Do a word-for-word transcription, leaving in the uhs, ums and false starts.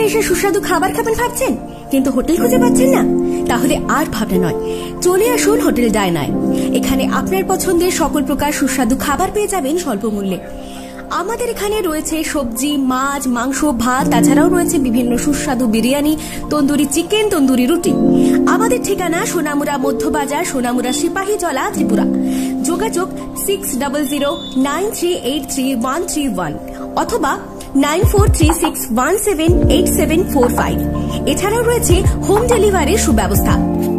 এসে সুস্বাদু খাবার খাবেন ভাবছেন, কিন্তু হোটেল খুঁজে পাচ্ছেন না? তাহলে আর ভাবনা নয়, চলে আসুন হোটেল ডায়নায়। এখানে আপনার পছন্দের সকল প্রকার সুস্বাদু খাবার পেয়ে যাবেন স্বল্প মূল্যে। আমাদের এখানে রয়েছে সবজি, মাছ, মাংস, ভাত, তাছাড়াও রয়েছে বিভিন্ন সুস্বাদু বিরিয়ানি, তন্দুরি চিকেন, তন্দুরি রুটি। আমাদের ঠিকানা সোনামুড়া মধ্যবাজার, সোনামুড়া সিপাহীজলা, ত্রিপুরা। যোগাযোগ six double zero nine three eight three one three one অথবা nine four three six one seven eight seven four five. এছাড়াও রয়েছে হোম ডেলিভারির সুব্যবস্থা।